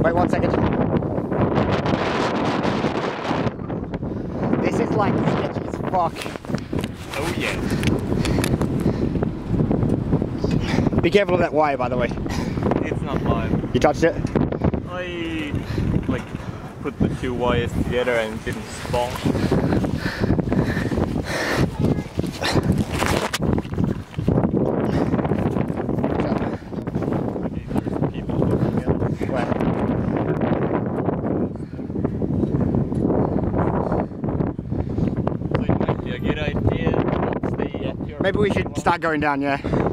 Wait 1 second. This is like sketchy as fuck. Oh yeah. Be careful of that wire, by the way. It's not mine. You touched it? I like put the two wires together and it didn't spawn. Maybe we should start going down, yeah.